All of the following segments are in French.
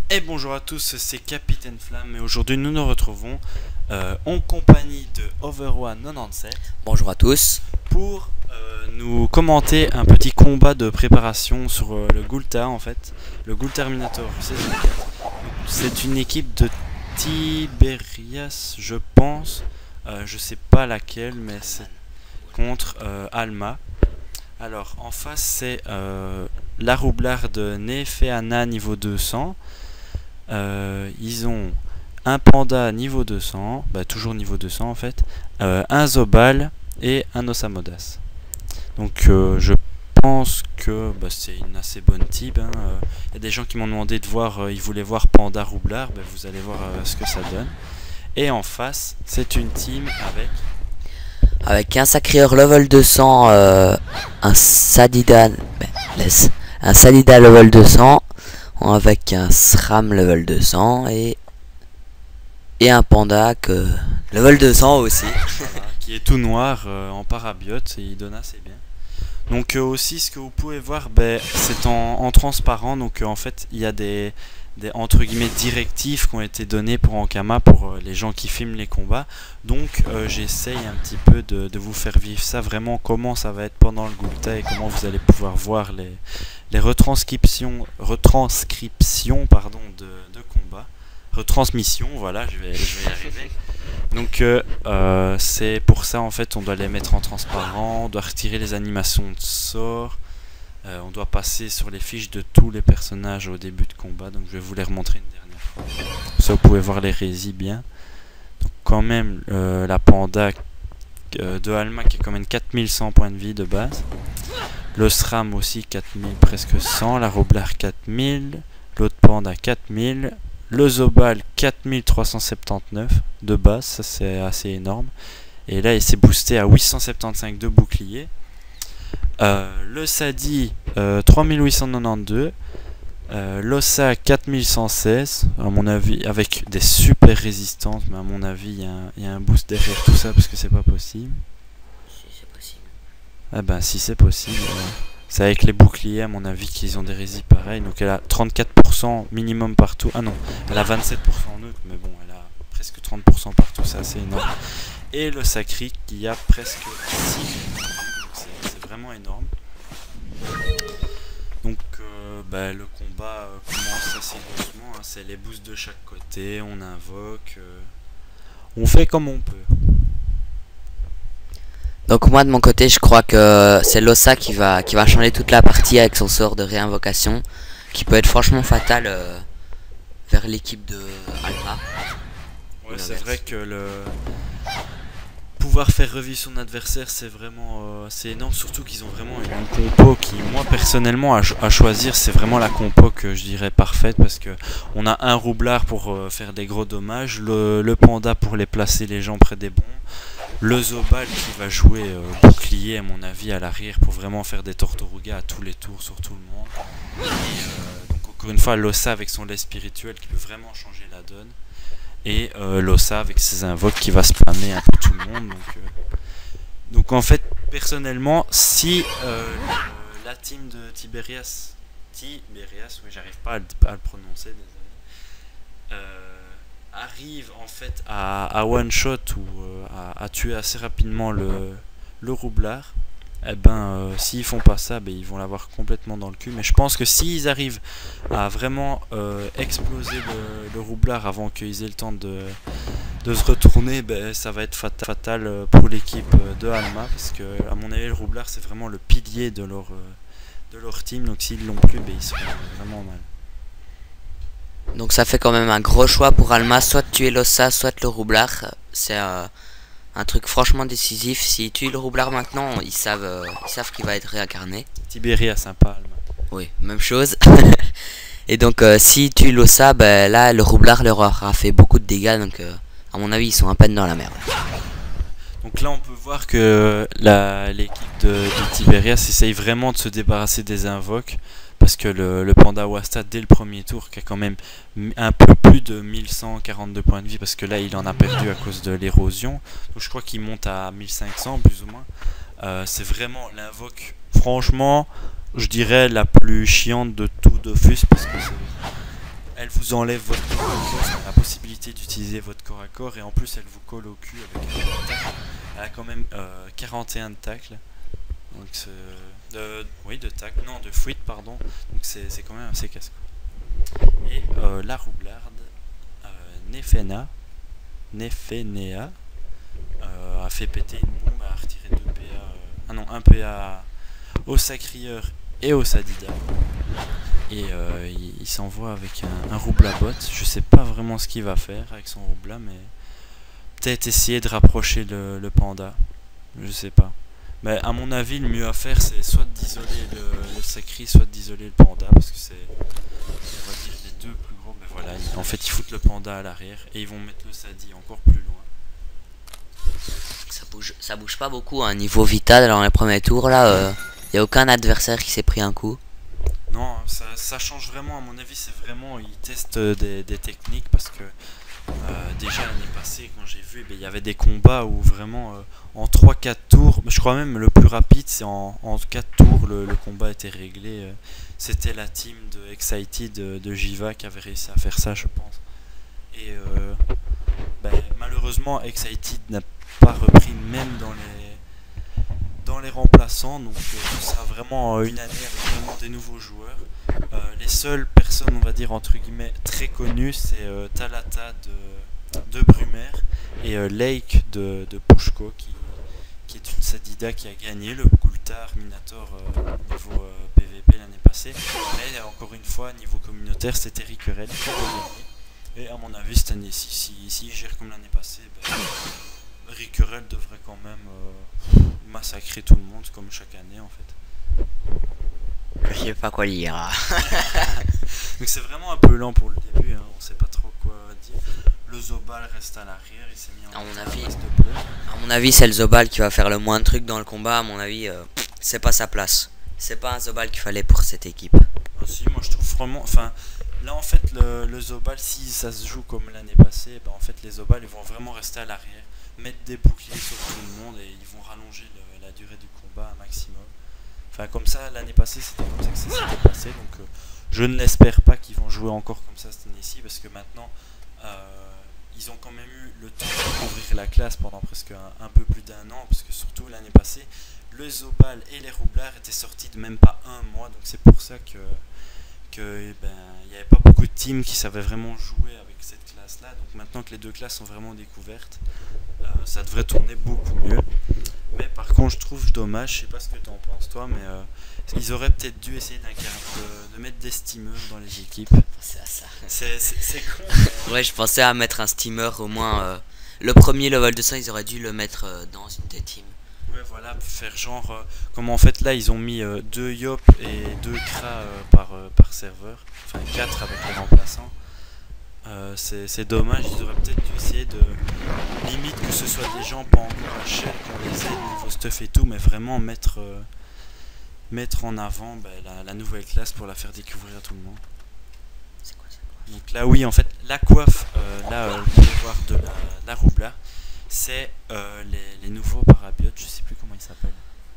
Et bonjour à tous, c'est Capitaine Flamme et aujourd'hui nous nous retrouvons en compagnie de Overone 97 Bonjour à tous. pour nous commenter un petit combat de préparation sur le Gulta en fait, le Ghoul Terminator saison 4. C'est une équipe de Tiberias je pense, je sais pas laquelle mais c'est contre Alma. Alors en face c'est la roublarde Nefeana niveau 200. Ils ont un panda niveau 200, toujours niveau 200 en fait, un Zobal et un Osamodas. Donc je pense que c'est une assez bonne team. Il y a des gens qui m'ont demandé de voir, ils voulaient voir panda roublard, vous allez voir ce que ça donne. Et en face, c'est une team Avec un Sacrieur level 200, un Sadida, un Sadida level 200, avec un SRAM level 200 et un Panda que level 200 aussi. qui est tout noir en parabiote et il donne assez bien. Donc aussi ce que vous pouvez voir, c'est en transparent, donc en fait il y a des entre guillemets directives qui ont été données pour Ankama pour les gens qui filment les combats. Donc j'essaye un petit peu de vous faire vivre ça, vraiment comment ça va être pendant le Gulta et comment vous allez pouvoir voir les retranscriptions pardon, de combats. Retransmission, voilà, je vais y arriver. Donc c'est pour ça en fait on doit les mettre en transparent, on doit retirer les animations de sorts, on doit passer sur les fiches de tous les personnages au début de combat, donc je vais vous les remontrer une dernière fois. Ça vous pouvez voir les résis bien. Donc quand même la panda de Alma qui a quand même 4100 points de vie de base. Le SRAM aussi 4000 presque 100, la Roblar 4000, l'autre panda 4000. Le Zobal 4379 de base, ça c'est assez énorme. Et là il s'est boosté à 875 de bouclier. Le Sadi 3892. L'Ossa 4116, à mon avis, avec des super résistances, mais à mon avis il y a un boost derrière tout ça parce que c'est pas possible. Si c'est possible. Ah ben si c'est possible. C'est avec les boucliers à mon avis qu'ils ont des résis pareils. Donc elle a 34% minimum partout. Ah non, elle a 27% en neutre, mais bon, elle a presque 30% partout, c'est assez énorme. Et le Sacri qui a presque 6, donc c'est vraiment énorme. Donc le combat commence assez doucement, hein. C'est les boosts de chaque côté, on invoque, on fait comme on peut. Donc moi de mon côté je crois que c'est Lossa qui va changer toute la partie avec son sort de réinvocation qui peut être franchement fatal vers l'équipe de Alpha. Ouais, c'est vrai que le pouvoir faire revivre son adversaire c'est vraiment c'est énorme, surtout qu'ils ont vraiment une compo qui moi personnellement à choisir c'est vraiment la compo que je dirais parfaite parce que on a un roublard pour faire des gros dommages, le panda pour les placer les gens près des bombes, le Zobal qui va jouer bouclier à mon avis à l'arrière pour vraiment faire des tortugas à tous les tours sur tout le monde, et donc encore une fois l'Ossa avec son lait spirituel qui peut vraiment changer la donne, et l'Ossa avec ses invoques qui va spammer un peu tout le monde. Donc en fait personnellement si la team de Tiberias, oui j'arrive pas à le prononcer, désolé, arrive en fait à one shot ou à tuer assez rapidement le roublard, s'ils font pas ça, ils vont l'avoir complètement dans le cul. Mais je pense que s'ils arrivent à vraiment exploser le roublard avant qu'ils aient le temps de se retourner, ça va être fatal pour l'équipe de Alma, parce que à mon avis le roublard c'est vraiment le pilier de leur team, donc s'ils l'ont plus, ils seront vraiment mal. Donc ça fait quand même un gros choix pour Alma, soit tuer Lossa, soit le roublard. C'est un truc franchement décisif. S'ils tuent le roublard maintenant, ils savent qu'il va être réincarné. Tibéria sympa, Alma. Oui, même chose. Et donc s'ils tuent Lossa, là le roublard leur aura fait beaucoup de dégâts. Donc à mon avis ils sont à peine dans la merde. Donc là on peut voir que l'équipe de Tiberias essaye vraiment de se débarrasser des invoques, parce que le panda Wasta dès le premier tour qui a quand même un peu plus de 1142 points de vie, parce que là il en a perdu à cause de l'érosion, donc je crois qu'il monte à 1500 plus ou moins. C'est vraiment l'invoque franchement je dirais la plus chiante de tout Dofus, parce que elle vous enlève votre corps à corps, enfin, la possibilité d'utiliser votre corps à corps, et en plus elle vous colle au cul avec un tacle. Elle a quand même 41 de tacle. Donc de tacle, non de fuite pardon. Donc c'est quand même assez casse. Et la roublarde Nefenea a fait péter une bombe, a retiré 2 PA, un PA au Sacrieur et au Sadida. Et il s'envoie avec un Roublabot. Je sais pas vraiment ce qu'il va faire avec son Roubla, mais peut-être essayer de rapprocher le panda. Je sais pas. Mais à mon avis, le mieux à faire, c'est soit d'isoler le Sacri, soit d'isoler le panda, parce que c'est, on va dire, les deux plus gros. Mais voilà, en fait, ils foutent le panda à l'arrière et ils vont mettre le Sadi encore plus loin. Ça bouge pas beaucoup, hein. Niveau vital dans les premiers tours là, y a aucun adversaire qui s'est pris un coup. Non, ça change vraiment, à mon avis, c'est vraiment, ils testent des techniques, parce que déjà l'année passée, quand j'ai vu, il y avait des combats où vraiment en 3-4 tours, je crois même le plus rapide, c'est en 4 tours, le combat était réglé. C'était la team de Excited de Jiva qui avait réussi à faire ça, je pense. Et malheureusement, Excited n'a pas repris même dans les remplaçants, donc ce sera vraiment une année avec vraiment des nouveaux joueurs. Les seules personnes, on va dire entre guillemets, très connues, c'est Talata de Brumer et Lake de Pushko, qui est une Sadida qui a gagné le Gultar Minator niveau PVP l'année passée. Mais encore une fois, niveau communautaire, c'était Rickerel qui a gagné. Et à mon avis, cette année, si gère comme l'année passée, Rickerel devrait quand même massacrer tout le monde comme chaque année en fait. Je sais pas quoi lire. Donc c'est vraiment un peu lent pour le début, hein. On sait pas trop quoi dire. Le Zobal reste à l'arrière, il s'est mis en à mon avis c'est le Zobal qui va faire le moins de trucs dans le combat. À mon avis c'est pas sa place. C'est pas un Zobal qu'il fallait pour cette équipe. Ah si, moi je trouve vraiment, enfin là en fait le Zobal, si ça se joue comme l'année passée, en fait les Zobal ils vont vraiment rester à l'arrière, mettre des boucliers sur tout le monde, et ils vont rallonger la durée du combat un maximum. Enfin comme ça l'année passée c'était comme ça que ça s'était passé, donc je ne l'espère pas qu'ils vont jouer encore comme ça cette année-ci, parce que maintenant ils ont quand même eu le temps de découvrir la classe pendant presque un peu plus d'1 an, parce que surtout l'année passée le Zobal et les Roublards étaient sortis de même pas un mois, donc c'est pour ça que il n'y avait pas beaucoup de teams qui savaient vraiment jouer avec cette classe là. Donc maintenant que les deux classes sont vraiment découvertes, ça devrait tourner beaucoup mieux. Mais par contre je trouve dommage, je sais pas ce que tu en penses toi, mais ils auraient peut-être dû essayer de mettre des steamers dans les équipes. C'est à ça. C'est con. Ouais, je pensais à mettre un steamer au moins. Le premier level de ça, ils auraient dû le mettre dans une des teams. Ouais, voilà, faire genre comme en fait là ils ont mis 2 Yop et 2 Kra par serveur, enfin 4 avec les remplaçants. C'est dommage, ils auraient peut-être dû essayer de limite que ce soit des gens pas encore à Shell, qu'on les aide niveau stuff et tout, mais vraiment mettre en avant la nouvelle classe pour la faire découvrir à tout le monde. C'est quoi ça? Donc là oui, en fait la coiffe, le pouvoir de la Roubla, c'est les nouveaux parabiotes, je sais plus comment ils s'appellent.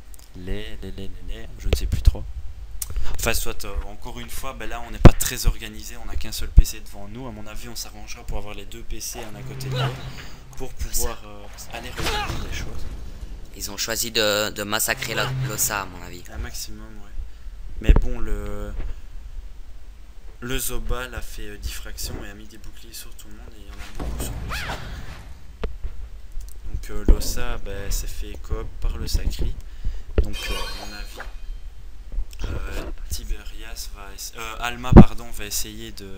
Je ne sais plus trop. Enfin, soit encore une fois, là on n'est pas très organisé, on n'a qu'un seul PC devant nous. À mon avis, on s'arrangera pour avoir les deux PC un à côté de l'autre pour pouvoir aller regarder des choses. Ils ont choisi de massacrer l'Ossa, à mon avis. Un maximum, ouais. Mais bon, le Zobal a fait diffraction et a mis des boucliers sur tout le monde, et il y en a beaucoup sur l'Ossa. Donc l'Ossa s'est fait coop par le Sacri. Donc à mon avis, Tiberias Alma va essayer de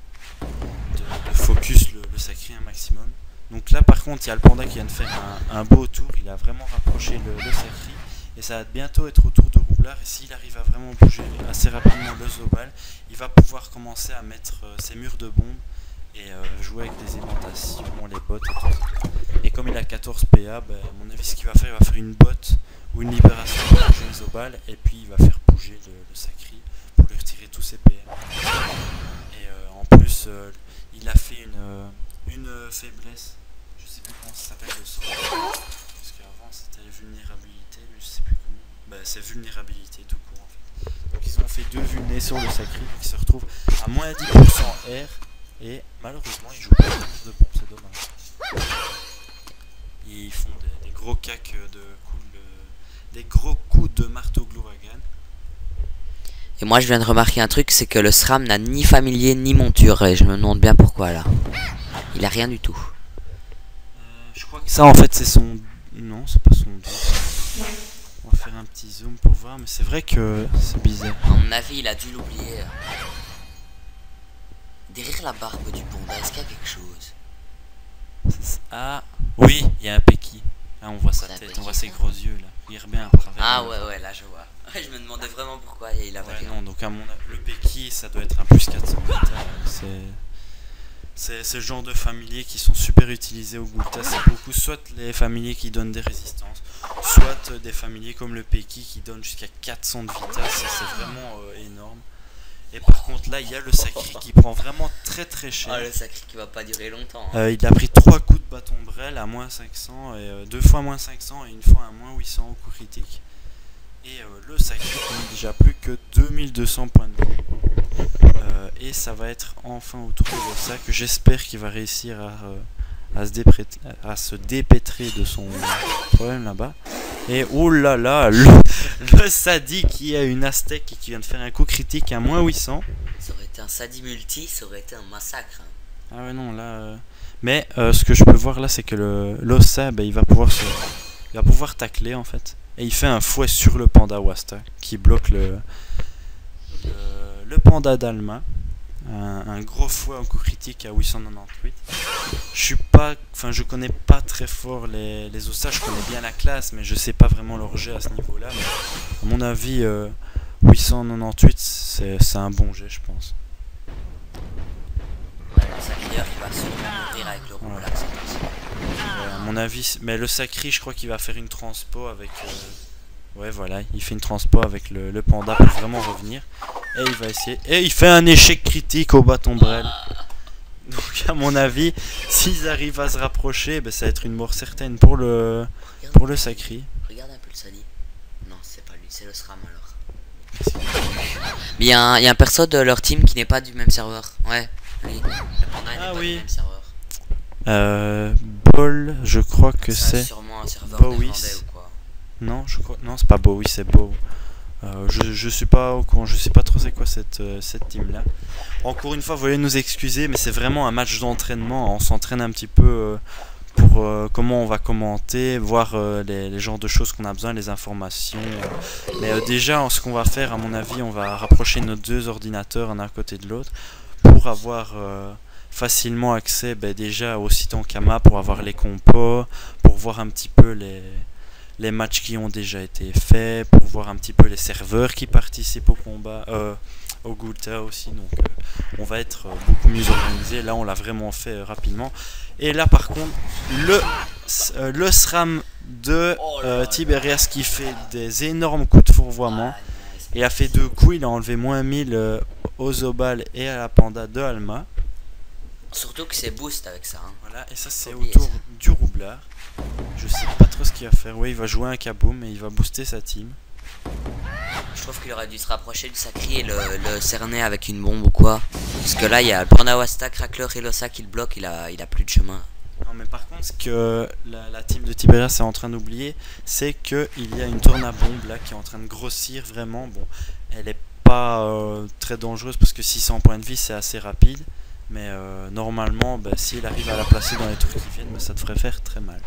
focus le Sacri un maximum. Donc là par contre il y a le panda qui vient de faire un beau tour, il a vraiment rapproché le Sacri, et ça va bientôt être au tour de Roublard, et s'il arrive à vraiment bouger assez rapidement le Zobal, il va pouvoir commencer à mettre ses murs de bombes et jouer avec des aimantations, les bots et tout. Et comme il a 14 PA, à mon avis ce qu'il va faire, il va faire une botte ou une libération pour bouger le Zobal, et puis il va faire bouger le Sacri pour lui retirer tous ses PA. Et en plus il a fait une faiblesse, je sais plus comment ça s'appelle le sort, parce qu'avant c'était vulnérabilité, mais je sais plus comment. C'est vulnérabilité tout court en fait. Donc ils ont fait fait 2 vulnés sur le sacré qui se retrouve à moins 10% R. Et malheureusement, ils jouent pas de bombe, c'est dommage. Ils font des gros cacs des gros coups de marteau Glouragan. Et moi je viens de remarquer un truc, c'est que le SRAM n'a ni familier ni monture, et je me demande bien pourquoi là. Il a rien du tout. Je crois que ça en fait c'est son... Non, c'est pas son dos. On va faire un petit zoom pour voir, mais c'est vrai que c'est bizarre. À mon avis il a dû l'oublier. Derrière la barbe du panda, est-ce qu'il y a quelque chose? Ah, oui, il y a un Peki. Là on voit sa tête, on voit ses gros yeux là. Il regarde bien à travers. Ah ouais, là je vois. Je me demandais vraiment pourquoi il avait rien. Non, donc à mon avis, le Peki ça doit être un plus 400 Vita. C'est ce genre de familiers qui sont super utilisés au Gulta. C'est beaucoup soit les familiers qui donnent des résistances, soit des familiers comme le Peki qui donnent jusqu'à 400 de Vita. C'est vraiment énorme. Et par contre là il y a le Sacré qui prend vraiment très très cher. Ah, le Sacré qui va pas durer longtemps. Il a pris 3 coups de bâton brel à moins 500 et 2 fois moins 500 et une fois à moins 800 au coup critique. Et le Sacré qui n'a déjà plus que 2200 points de vie. Et ça va être enfin au tour de ça que j'espère qu'il va réussir à se dépêtrer de son problème là-bas. Et oh là là, le Sadi qui a une Aztèque et qui vient de faire un coup critique à moins 800. Ça aurait été un Sadi multi, ça aurait été un massacre. Hein. Ah ouais non là... Mais ce que je peux voir là c'est que l'Ossa il va pouvoir tacler en fait. Et il fait un fouet sur le panda Wasta qui bloque le panda d'Alma. Un gros fouet en coup critique à 898. Je connais pas très fort les Ossa, je connais bien la classe, mais je sais pas vraiment leur jet à ce niveau-là. Mais à mon avis, 898 c'est un bon jet, je pense. Ouais, le Sacré il va sûrement mourir avec le rouleau là. À mon avis, mais le Sacré, je crois qu'il va faire une transpo avec. Ouais, voilà, il fait une transpo avec le panda pour vraiment revenir. Et il va essayer. Et il fait un échec critique au bâton brel. Donc, à mon avis, s'ils arrivent à se rapprocher, ça va être une mort certaine pour le Sacré. Regarde un peu le Sadi. Non, c'est pas lui, c'est le SRAM alors. Mais il y a un perso de leur team qui n'est pas du même serveur. Ouais, lui. Le panda n'est pas du même serveur. Ball, je crois que c'est. Sûrement un serveur Bowie. néerlandais ou quoi. Non, je crois. Non, c'est pas Bowie, c'est Bow. Je suis pas au courant, je sais pas trop c'est quoi cette team là. Encore une fois, veuillez nous excuser, mais c'est vraiment un match d'entraînement. On s'entraîne un petit peu pour comment on va commenter, voir les genres de choses qu'on a besoin, les informations. Mais déjà, ce qu'on va faire, à mon avis, on va rapprocher nos 2 ordinateurs un à côté de l'autre pour avoir facilement accès déjà au site Ankama, pour avoir les compos, pour voir un petit peu les matchs qui ont déjà été faits, pour voir un petit peu les serveurs qui participent au combat, au Gulta aussi. Donc on va être beaucoup mieux organisé. Là on l'a vraiment fait rapidement. Et là par contre le SRAM de Tiberias qui fait des énormes coups de fourvoiement. Il a fait 2 coups, il a enlevé moins 1000 aux Zobal et à la panda de Alma. Surtout que c'est boost avec ça. Hein. Voilà, et ça c'est autour du roublard. Je sais pas trop ce qu'il va faire. Oui, il va jouer un kaboom et il va booster sa team. Je trouve qu'il aurait dû se rapprocher du Sacré et le cerner avec une bombe ou quoi. Parce que là, il y a le Panda Wasta, Crackler et Lossa qui le bloque, il a plus de chemin. Non, mais par contre, ce que la team de Tiberias est en train d'oublier, c'est qu'il y a une tornabombe là qui est en train de grossir vraiment. Bon, elle est pas très dangereuse parce que 600 points de vie c'est assez rapide. Mais normalement, s'il arrive à la placer dans les tours qui viennent, ça devrait faire très mal.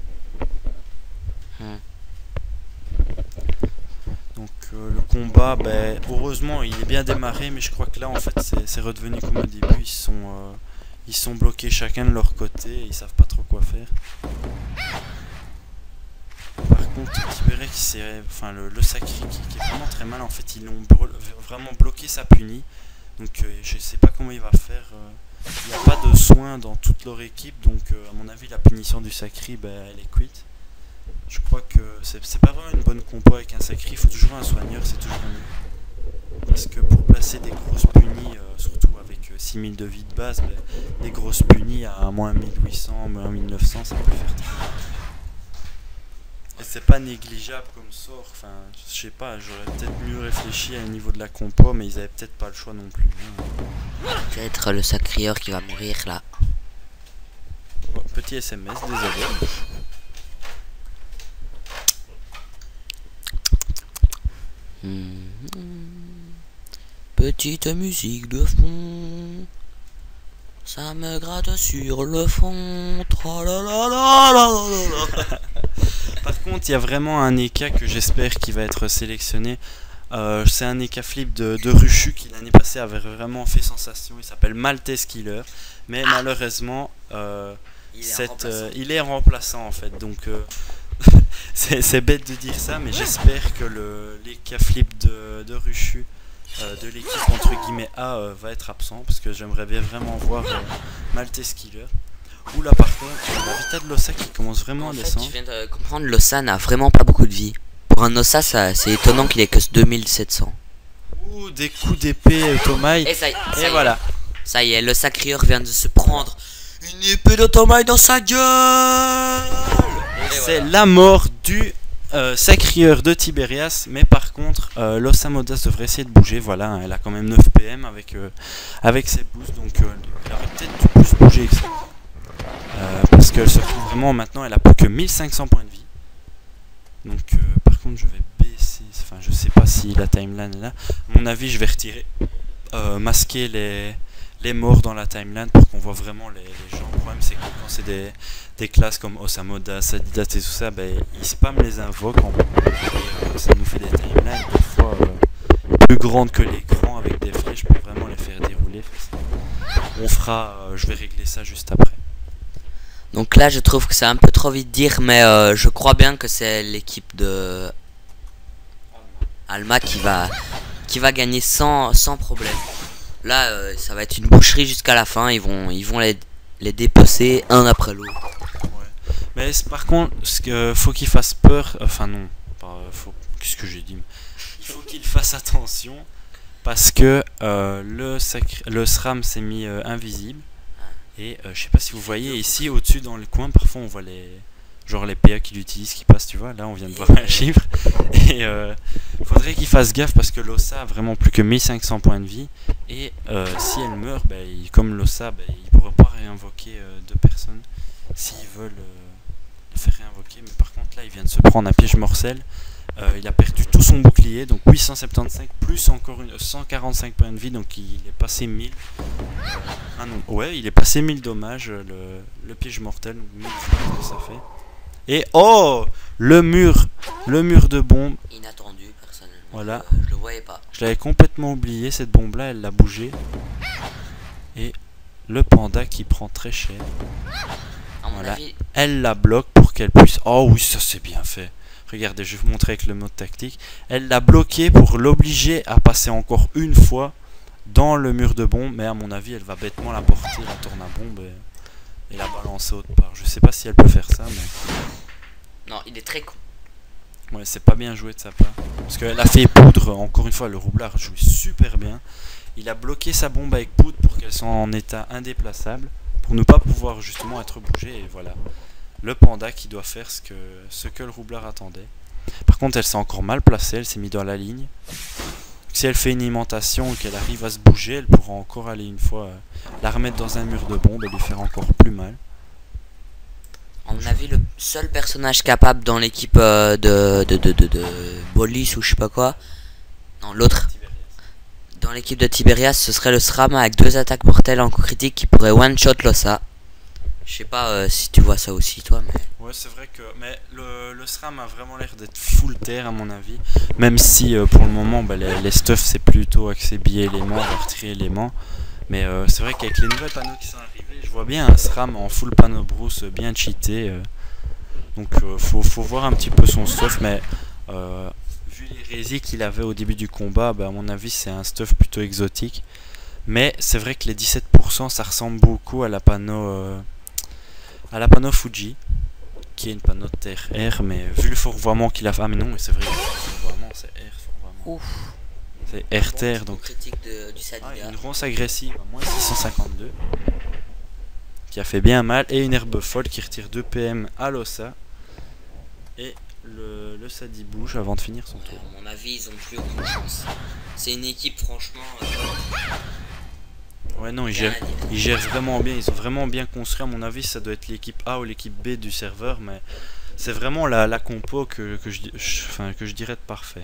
Donc le combat, heureusement, il est bien démarré, mais je crois que là, en fait, c'est redevenu comme au début. Ils sont bloqués chacun de leur côté, et ils savent pas trop quoi faire. Par contre, Tiberias, le Sacré qui est vraiment très mal. En fait, ils l'ont vraiment bloqué sa punie. Donc je sais pas comment il va faire. Il n'y a pas de soins dans toute leur équipe, donc à mon avis la punition du Sacré elle est quitte. Je crois que c'est pas vraiment une bonne compo avec un Sacré, il faut toujours un soigneur, c'est toujours mieux. Parce que pour placer des grosses punies, surtout avec 6000 de vie de base, des grosses punies à moins 1800, moins 1900, ça peut faire très mal. Et c'est pas négligeable comme sort, enfin, je sais pas, j'aurais peut-être mieux réfléchi à un niveau de la compo, mais ils avaient peut-être pas le choix non plus. Hein. Peut-être le sacrieur qui va mourir là. Oh, petit SMS, désolé. Petite musique de fond, ça me gratte sur le front. Par contre, il y a vraiment un Eka que j'espère qu'il va être sélectionné. C'est un Eka flip de Ruchu qui l'année passée avait vraiment fait sensation. Il s'appelle Maltese Killer, mais malheureusement, il est remplaçant en fait. Donc c'est bête de dire ça, mais j'espère que l'Eka flip de Ruchu de l'équipe entre guillemets A va être absent parce que j'aimerais bien vraiment voir Maltese Killer. Ou là par contre, la Vita de Lossa qui commence vraiment à descendre. Tu viens de comprendre, Lossa n'a vraiment pas beaucoup de vie. Pour un Lossa, c'est étonnant qu'il ait que 2700. Ouh, des coups d'épée Tomaï. Et voilà. Ça y est, le sacrieur vient de se prendre une épée de Tomaï dans sa gueule. C'est la mort du sacrieur de Tiberias, mais par contre Lossa Modas devrait essayer de bouger. Voilà, elle a quand même 9 PM avec ses boosts, donc elle aurait peut-être dû plus bouger que ça. Parce qu'elle se retrouve vraiment maintenant, elle a plus que 1500 points de vie. Donc par contre je vais baisser, enfin je sais pas si la timeline est là. À mon avis je vais retirer, masquer les morts dans la timeline pour qu'on voit vraiment les gens. Le problème c'est que quand c'est des classes comme Osamoda, Sadidas et tout ça, ben, ils spamment les invoques en et, ça nous fait des timelines parfois plus grandes que l'écran avec des flèches pour vraiment les faire dérouler. On fera, je vais régler ça juste après. Donc là je trouve que c'est un peu trop vite dire, mais je crois bien que c'est l'équipe de Alma qui va gagner sans problème. Là ça va être une boucherie jusqu'à la fin, ils vont les dépecer un après l'autre. Ouais. Mais par contre, faut qu'il fasse peur, enfin non, qu'est-ce que j'ai dit? Il faut qu'il fasse attention parce que le SRAM s'est mis invisible. Et je sais pas si vous voyez ici au-dessus dans le coin, parfois on voit les PA qui l'utilisent qui passent, tu vois, là on vient de voir un chiffre. Et faudrait qu'il fasse gaffe parce que Lossa a vraiment plus que 1500 points de vie. Et si elle meurt, comme Lossa, il pourra pas réinvoquer deux personnes s'ils veulent le faire réinvoquer. Mais par contre là il vient de se prendre un piège morcel. Il a perdu tout son bouclier, donc 875 plus encore 145 points de vie, donc il est passé 1000. Ah non, ouais, il est passé 1000 dommages, le piège mortel, 1000 que ça fait. Et oh, le mur de bombe. Inattendu, personnellement. Voilà. Je le voyais pas. Je l'avais complètement oublié, cette bombe là, elle l'a bougé. Et le panda qui prend très cher. À mon Voilà. avis, Elle la bloque pour qu'elle puisse. Oh oui, ça c'est bien fait. Regardez, je vais vous montrer avec le mode tactique. Elle l'a bloqué pour l'obliger à passer encore une fois dans le mur de bombe. Mais à mon avis, elle va bêtement la porter, la tourne à bombe et la balancer autre part. Je sais pas si elle peut faire ça, mais... Non, il est très con. Ouais, c'est pas bien joué de sa part. Parce qu'elle a fait poudre, encore une fois, le roublard joue super bien. Il a bloqué sa bombe avec poudre pour qu'elle soit en état indéplaçable. Pour ne pas pouvoir justement être bougée, et voilà. Le panda qui doit faire ce que le roublard attendait. Par contre, elle s'est encore mal placée, elle s'est mise dans la ligne. Si elle fait une aimantation et qu'elle arrive à se bouger, elle pourra encore aller une fois la remettre dans un mur de bombe et lui faire encore plus mal. À mon avis, le seul personnage capable dans l'équipe de Bolis ou je sais pas quoi. Non, l'autre. Dans l'équipe de Tiberias, ce serait le SRAM avec 2 attaques mortelles en coup critique qui pourrait one-shot Lossa. Je sais pas si tu vois ça aussi toi, mais... Ouais, c'est vrai que... Mais le SRAM a vraiment l'air d'être full terre à mon avis. Même si pour le moment, les stuffs c'est plutôt axé bi-éléments, artillerie éléments. Mais c'est vrai qu'avec les nouvelles panneaux qui sont arrivés, je vois bien un SRAM en full panneau brousse bien cheaté. Donc faut voir un petit peu son stuff, mais vu l'hérésie qu'il avait au début du combat, à mon avis c'est un stuff plutôt exotique. Mais c'est vrai que les 17% ça ressemble beaucoup à la panneau Fuji, qui est une panneau de terre R, mais vu le fourvoiement qu'il a fait... Ah mais non, c'est vrai, le fourvoiement c'est R, fourvoiement. Ouf. C'est R terre, donc... Critique du Sadida. Une ronce agressive à moins 652, qui a fait bien mal, et une herbe folle qui retire 2 PM à Lossa. Et le Sadi bouge avant de finir son tour. À mon avis, ils ont plus aucune chance. C'est une équipe, franchement. Ouais, non, ils gèrent vraiment bien. Ils ont vraiment bien construit. À mon avis, ça doit être l'équipe A ou l'équipe B du serveur. Mais c'est vraiment la compo que je dirais de parfait.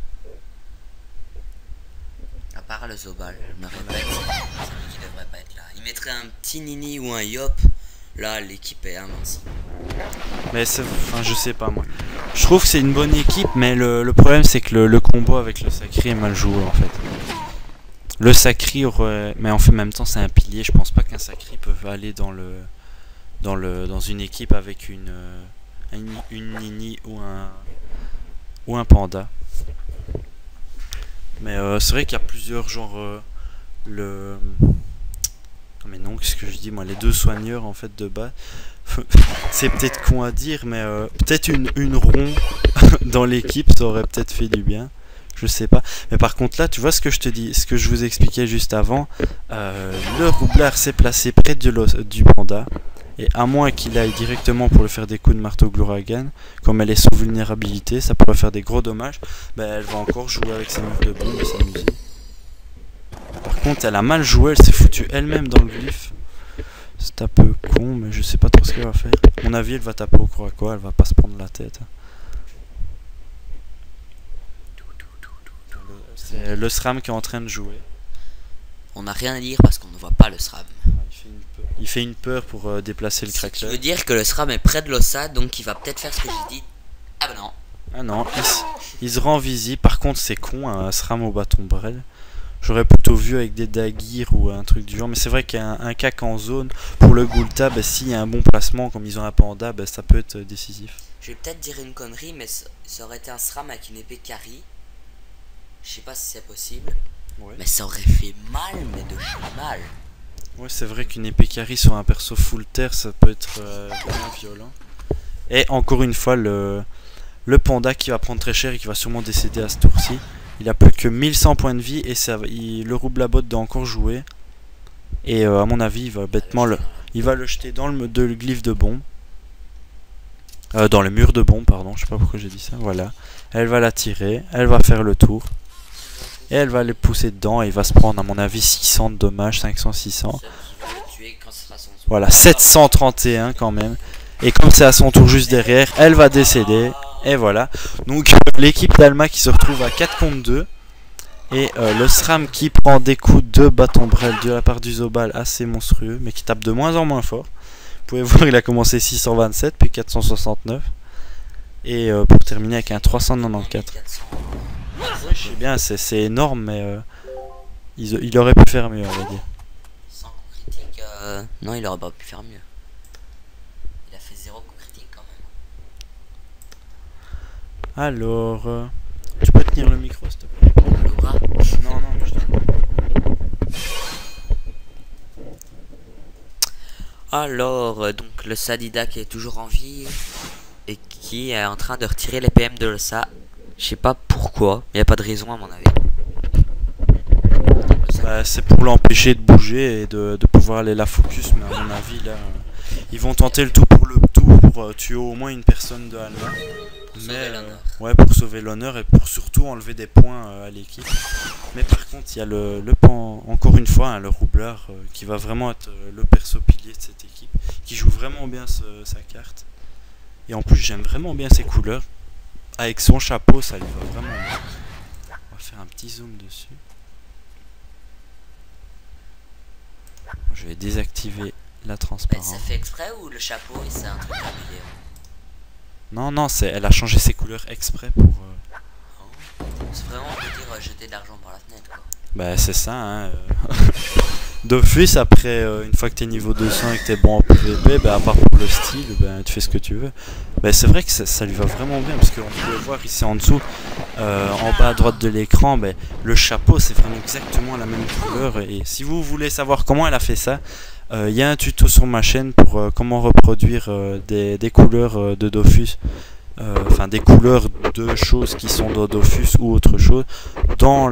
À part le Zobal, je me répète, c'est lui qui devrait pas être là. Il mettrait un petit Nini ou un Yop. Là, l'équipe est invincible. Mais je sais pas moi. Je trouve que c'est une bonne équipe, mais le problème c'est que le combo avec le Sacré est mal joué en fait. Le Sacré aurait... Mais en fait, en même temps, c'est un pilier. Je pense pas qu'un Sacré peut aller dans une équipe avec une Nini ou un Panda. Mais c'est vrai qu'il y a plusieurs genres... Mais non, qu'est-ce que je dis moi, les deux soigneurs en fait de bas. C'est peut-être con à dire, mais peut-être une rond dans l'équipe, ça aurait peut-être fait du bien. Je sais pas. Mais par contre là, tu vois ce que je te dis, ce que je vous expliquais juste avant, le roublard s'est placé près du Panda. Et à moins qu'il aille directement pour le faire des coups de marteau Gloragan, comme elle est sous vulnérabilité, ça pourrait faire des gros dommages. Ben, elle va encore jouer avec ses murs de bombe et s'amuser. Par contre, elle a mal joué, elle s'est foutue elle-même dans le glyphe. C'est un peu con, mais je sais pas trop ce qu'elle va faire. À mon avis, elle va taper au croix quoi, elle va pas se prendre la tête. C'est le SRAM qui est en train de jouer. On n'a rien à dire parce qu'on ne voit pas le SRAM. Il fait une peur pour déplacer le cracker. Ça veut dire que le SRAM est près de l'Ossa, donc il va peut-être faire ce que j'ai dit. Ah bah non. Ah non, il se rend visible. Par contre, c'est con, un SRAM au bâton brel. J'aurais plutôt vu avec des Dagir ou un truc du genre. Mais c'est vrai qu'un cac en zone, pour le Gulta, bah, s'il y a un bon placement, comme ils ont un Panda, bah, ça peut être décisif. Je vais peut-être dire une connerie, mais ça aurait été un SRAM avec une épée carry. Je sais pas si c'est possible. Ouais. Mais ça aurait fait mal, mais de chez mal. Ouais, c'est vrai qu'une épée carry sur un perso full terre, ça peut être vraiment violent. Et encore une fois, le Panda qui va prendre très cher et qui va sûrement décéder à ce tour-ci. Il a plus que 1100 points de vie et le Roublabot doit encore jouer. Et à mon avis, il va bêtement le jeter dans le glyphe de bombe. Dans le mur de bombe, pardon, je sais pas pourquoi j'ai dit ça. Voilà. Elle va la tirer, elle va faire le tour. Et elle va les pousser dedans et il va se prendre à mon avis 600 de dommages, 500, 600. Voilà, 731 quand même. Et comme c'est à son tour juste derrière, elle va décéder. Et voilà. Donc l'équipe d'Alma qui se retrouve à 4 contre 2. Et le SRAM qui prend des coups de bâton brel de la part du Zobal assez monstrueux. Mais qui tape de moins en moins fort. Vous pouvez voir il a commencé 627 puis 469. Et pour terminer avec un 394. Oui, je sais bien, c'est énorme, mais il aurait pu faire mieux, on va dire. Sans coup critique, non, il aurait pas pu faire mieux. Il a fait 0 coup critique quand même. Alors, tu peux tenir le micro, s'il te plaît? Non, mais je t'en... Alors, donc le Sadida qui est toujours en vie et qui est en train de retirer les PM de l'Ossa. Je sais pas pourquoi, il n'y a pas de raison à mon avis. Bah, c'est pour l'empêcher de bouger et de pouvoir aller la focus, mais à mon avis là, ils vont tenter le tout pour tuer au moins une personne de Alma. Mais ouais, pour sauver l'honneur et pour surtout enlever des points à l'équipe. Mais par contre, il y a encore une fois, hein, le roublard qui va vraiment être le perso pilier de cette équipe, qui joue vraiment bien sa carte. Et en plus, j'aime vraiment bien ses couleurs. Avec son chapeau, ça lui va vraiment bien. On va faire un petit zoom dessus. Je vais désactiver la transparence. Ça fait exprès ou le chapeau et c'est un truc à vidéo? Non, elle a changé ses couleurs exprès pour... C'est vraiment, on peut dire, jeter de l'argent par la fenêtre, quoi. Bah c'est ça, hein. D'office, après, une fois que t'es niveau 200 et que t'es bon en PvP, bah, à part pour le style, bah, tu fais ce que tu veux. Bah, c'est vrai que ça lui va vraiment bien, parce qu'on peut le voir ici en dessous, en bas à droite de l'écran, bah, le chapeau c'est vraiment exactement la même couleur. Et si vous voulez savoir comment elle a fait ça, il y a un tuto sur ma chaîne pour comment reproduire des couleurs de Dofus. Enfin des couleurs de choses qui sont de Dofus ou autre chose dans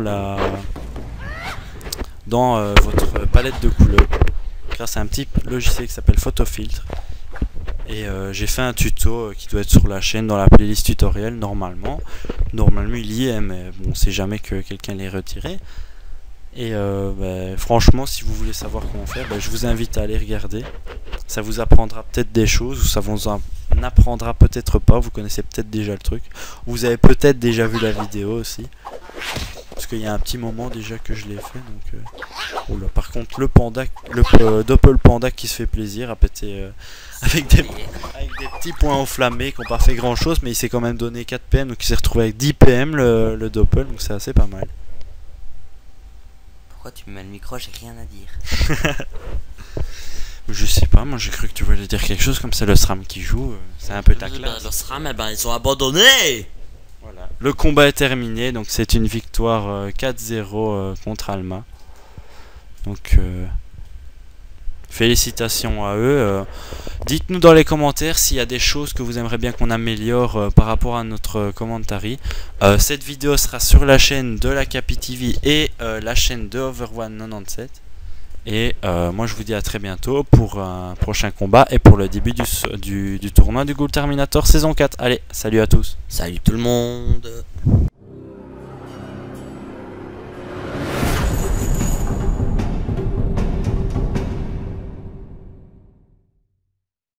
votre palette de couleurs grâce à un petit logiciel qui s'appelle Photofiltre. Et j'ai fait un tuto qui doit être sur la chaîne dans la playlist tutoriel normalement. Normalement il y est, mais bon, on sait jamais que quelqu'un l'ait retiré. Et franchement, si vous voulez savoir comment faire, je vous invite à aller regarder. Ça vous apprendra peut-être des choses, ou ça vous en apprendra peut-être pas. Vous connaissez peut-être déjà le truc. Vous avez peut-être déjà vu la vidéo aussi. Parce qu'il y a un petit moment déjà que je l'ai fait. Donc, oula, par contre, le panda, Doppel Panda qui se fait plaisir à péter avec des petits points enflammés qui n'ont pas fait grand chose, mais il s'est quand même donné 4 PM. Donc il s'est retrouvé avec 10 PM le Doppel. Donc c'est assez pas mal. Pourquoi tu me mets le micro? J'ai rien à dire. Je sais pas, moi j'ai cru que tu voulais dire quelque chose comme c'est le SRAM qui joue. C'est un peu ta classe. Le SRAM, ils ont abandonné. Voilà. Le combat est terminé, donc c'est une victoire 4-0 contre Alma. Donc félicitations à eux. Dites-nous dans les commentaires s'il y a des choses que vous aimeriez bien qu'on améliore par rapport à notre commentary. Cette vidéo sera sur la chaîne de la Capi TV et la chaîne de Overone 97. Et moi je vous dis à très bientôt pour un prochain combat et pour le début du tournoi du Ghoul Terminator saison 4. Allez, salut à tous. Salut tout le monde.